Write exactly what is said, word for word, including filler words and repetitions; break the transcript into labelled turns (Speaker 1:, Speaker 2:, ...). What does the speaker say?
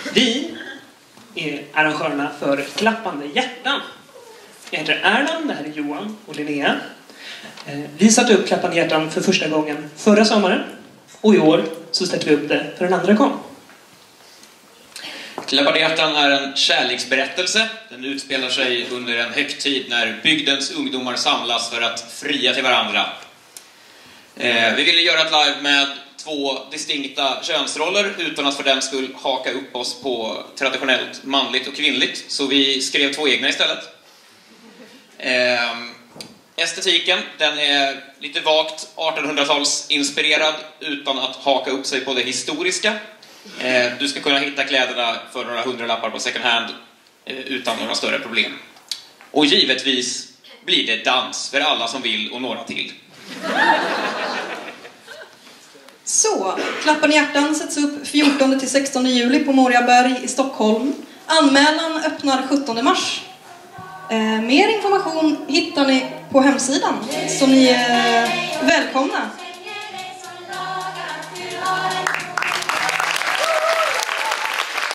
Speaker 1: Vi är arrangörerna för Klappande hjärtan. Jag heter Erland, det här är Johan och Linnea. Vi satte upp Klappande hjärtan för första gången förra sommaren. Och i år så sätter vi upp det för en andra gång.
Speaker 2: Klappande hjärtan är en kärleksberättelse. Den utspelar sig under en högtid när bygdens ungdomar samlas för att fria till varandra. Eh, vi ville göra ett live med två distinkta könsroller utan att för den skull haka upp oss på traditionellt manligt och kvinnligt. Så vi skrev två egna istället. Eh, estetiken, den är lite vagt artonhundratals inspirerad utan att haka upp sig på det historiska. Eh, du ska kunna hitta kläderna för några hundra lappar på second hand eh, utan några större problem. Och givetvis blir det dans för alla som vill och några till.
Speaker 3: Så, Klappande hjärtan sätts upp fjortonde till sextonde juli på Moriaberg i Stockholm. Anmälan öppnar sjuttonde mars. Eh, mer information hittar ni på hemsidan, så ni är välkomna.